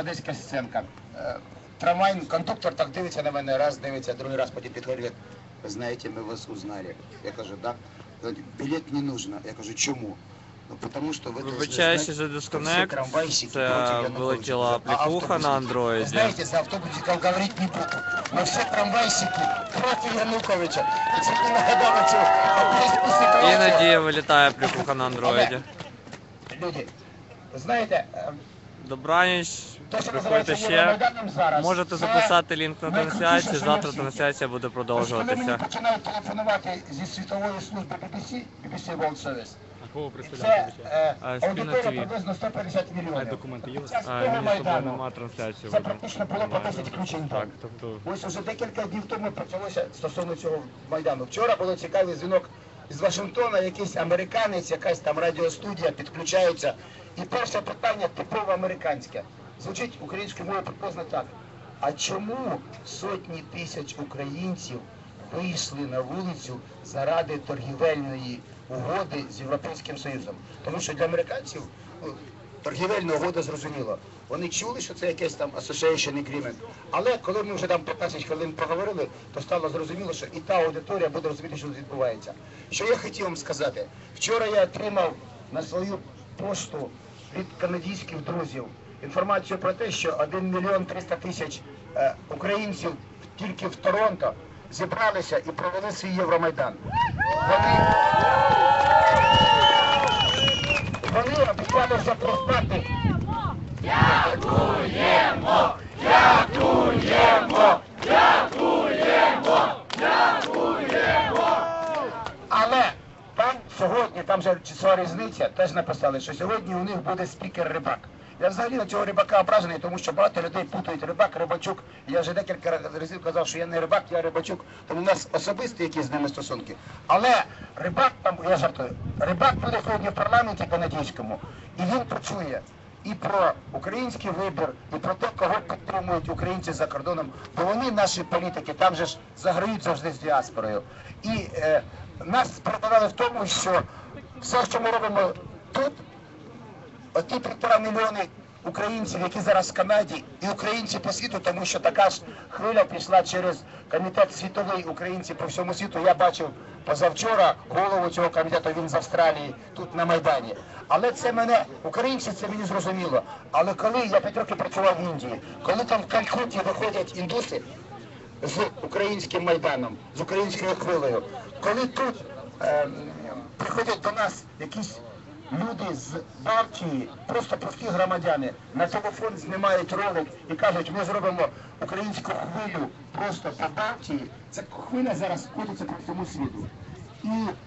одеська сценка. Трамвай, кондуктор так дивиться на мене, раз дивиться, другий раз потім підходить, ви знаєте, ми вас узнали. Я кажу, да. Білет не нужно. Я кажу, чому? Вибачаюся за дисконект, це вилетіла аплікуха на андроїді. Знаєте, за автобусиків говорити не буду, але всі трамвайщики проти Януковича. І це не нагадало цього. Іноді вилітає аплікуха на андроїді. Люди, знаєте, добраніч, приходьте ще. Можете записати лінк на трансляцію, завтра трансляція буде продовжуватися. Коли мені починають телефонувати зі світової служби BBC, BBC World Service, Кого ви представляєте? це аудиторія приблизно 150 мільйонів. Документи є у вас? З того Майдану. Нема трансляції. Це практично було по 10 включень. Так, тобто... Ось уже декілька днів тому почалося стосовно цього Майдану. Вчора було цікавий дзвінок з Вашингтона, якийсь американець, якась там радіостудія підключається. І перше питання типово американське. Звучить українською мовою приблизно так. А чому сотні тисяч українців вийшли на вулицю заради торгівельної угоди з Європейським Союзом? Тому що для американців торгівельна угода зрозуміла. Вони чули, що це якесь там association agreement. Але коли ми вже там 15 хвилин поговорили, то стало зрозуміло, що і та аудиторія буде розуміти, що тут відбувається. Що я хотів вам сказати? Вчора я отримав на свою пошту від канадських друзів інформацію про те, що 1 мільйон 300 тисяч українців тільки в Торонто зібралися і провели свій Євромайдан. Вони обіцяли запрошувати. Дякуємо! Дякуємо! Дякуємо! Дякуємо! Але там сьогодні, там же часова різниця, теж написали, що сьогодні у них буде спікер Рибак. Я взагалі на цього Рибака ображений, тому що багато людей путають Рибак, Рибачук. Я вже декілька разів казав, що я не Рибак, я Рибачук, тому у нас особисті якісь з ними стосунки. Але Рибак, там, я жартую, Рибак буде сьогодні в парламенті канадському, і він почує і про український вибір, і про те, кого підтримують українці за кордоном, бо вони, наші політики, там же ж заграють завжди з діаспорою. І нас переконали в тому, що все, що ми робимо тут, оті 1,5 мільйони українців, які зараз в Канаді, і українці по світу, тому що така ж хвиля пішла через комітет світовий українці по всьому світу. Я бачив позавчора голову цього комітету, він з Австралії, тут на Майдані. Але це мене, українці, це мені зрозуміло. Але коли я 5 років працював в Індії, коли там в Калькутті виходять індуси з українським Майданом, з українською хвилею, коли тут приходять до нас якісь люди з Балтії, просто прості громадяни, на телефон знімають ролик і кажуть, ми зробимо українську хвилю просто по Балтії. Ця хвиля зараз котиться по всьому світу. І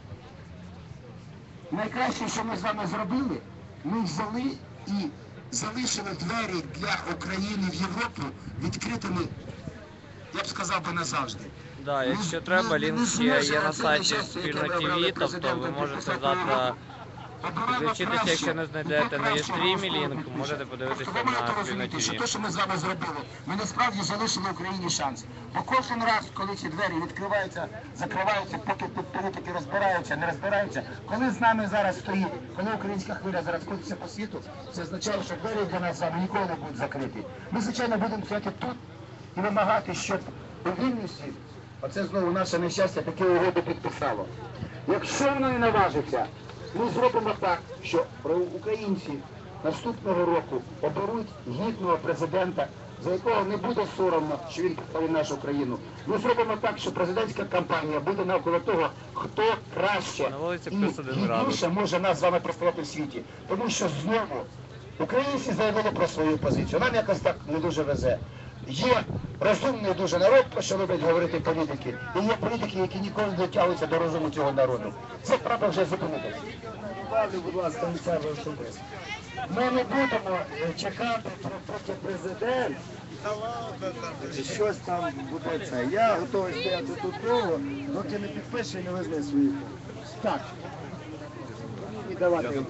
найкраще, що ми з вами зробили, ми взяли і залишили двері для України в Європу відкритими, я б сказав би, назавжди. Да, якщо треба, лінк ще є на сайті Спільно ТВ, тобто ви можете завтра підключитися, якщо не знайдете на Єстрімі лінк, можете подивитися на Спільно ТВ. Що те, що ми з вами зробили, ми насправді залишили Україні шанс. Бо кожен раз, коли ці двері відкриваються, закриваються, поки тут політики розбираються, не розбираються, коли з нами зараз стоїть, коли українська хвиля зараз ходиться по світу, це означає, що двері для нас з вами ніколи не будуть закриті. Ми, звичайно, будемо стояти тут і вимагати, щоб у Вільнюсі, оце знову наше нещастя, таке угоди підписало. Якщо воно не наважиться, ми зробимо так, що українці наступного року оберуть гідного президента, за якого не буде соромно, що він представив нашу країну. Ми зробимо так, що президентська кампанія буде навколо того, хто краще і гідніше може нас з вами представляти в світі. Тому що знову українці заявили про свою позицію. Нам якось так не дуже везе. Є розумний дуже народ, про що люблять говорити політики, і є політики, які ніколи не дотягуються до розуму цього народу. Це треба вже зупинити. Будь ласка, ми не будемо чекати, поки президент щось там буде це. Я готовий стояти тут довго, доки не підпише і не визне свою. Так. І давайте.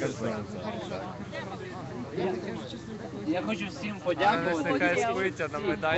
Я хочу всім подякувати. Нехай спиться на Майдані.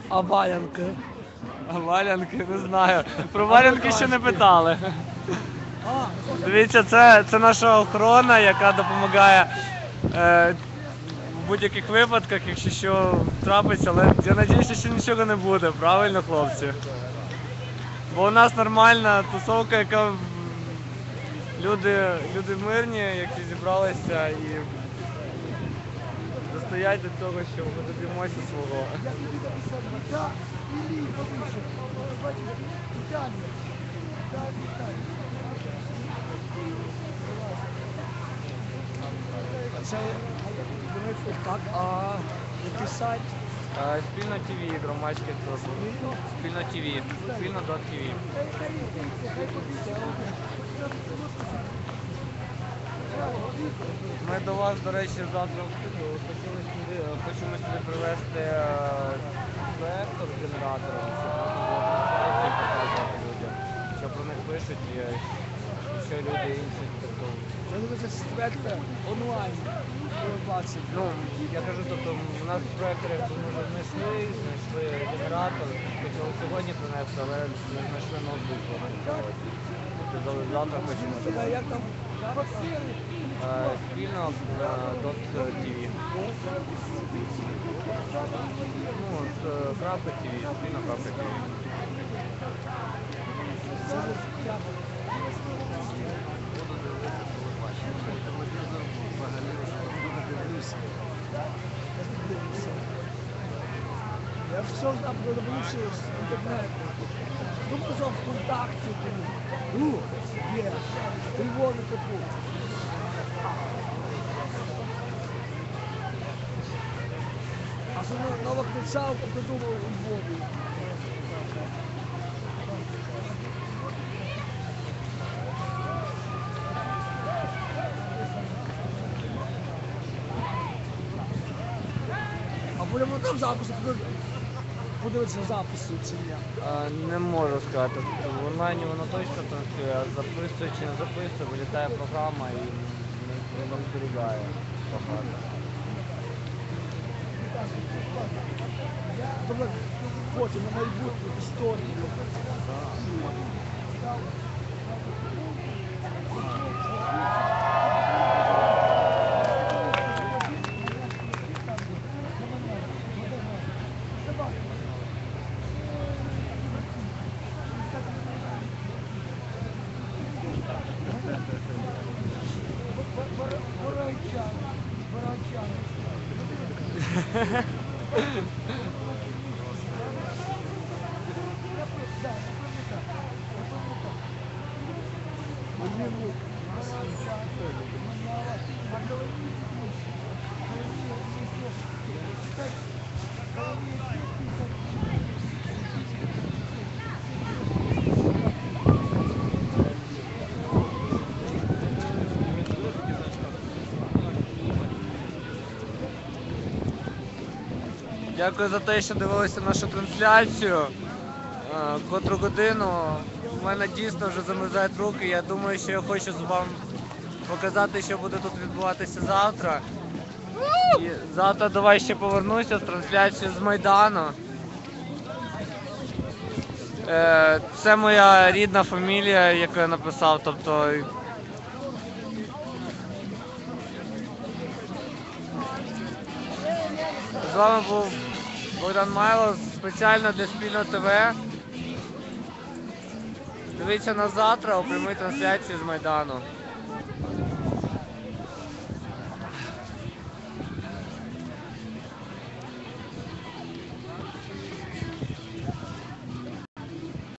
А валянки? А валянки, не знаю. Про валянки ще не питали. Дивіться, це наша охорона, яка допомагає в будь-яких випадках, якщо що трапиться, але я сподіваюся, що нічого не буде, правильно, хлопці? Бо у нас нормальна тусовка, яка люди мирні, які зібралися і достоять до того, що ми доб'ємося свого. Це так, а який сайт? Спільно ТВ, громадське теж. Спільно ТВ, спільно.тв. Ми до вас, до речі, завтра хочемо сюди привезти проектор з генератором, щоб можна було на сайті показувати людям, що про них пишуть і що люди інші. Це дивиться спектр онлайн. Ну, я кажу, тобто у нас в проекторі ми вже знайшли генератор, хотіли сьогодні принести, але не знайшли ноутбук. Завтра хочемо. Як там? Спільно.tv. Ну, крапка ТВ, спільно.tv. Я все обдивився з інтернету. Думаю, що ВКонтакті. Є. Тривоги таку. А що нова кричалка придумав у Львові. А будемо там записи, подивитися записи чи ні. Не можу сказати. В онлайні воно точно транслює, а записує чи не записує, вилітає програма і не зберігає багато. Тобто потім на майбутню історію. Дякую за те, що дивилися нашу трансляцію. Котру годину. У мене дійсно вже замерзають руки. Я думаю, що я хочу вам показати, що буде тут відбуватися завтра. І завтра давай ще повернуся з трансляцією з Майдану. Це моя рідна фамілія, яку я написав. Тобто з вами був Богдан Майло спеціально для Спільно ТВ. Дивіться нас завтра у прямій трансляції з Майдану.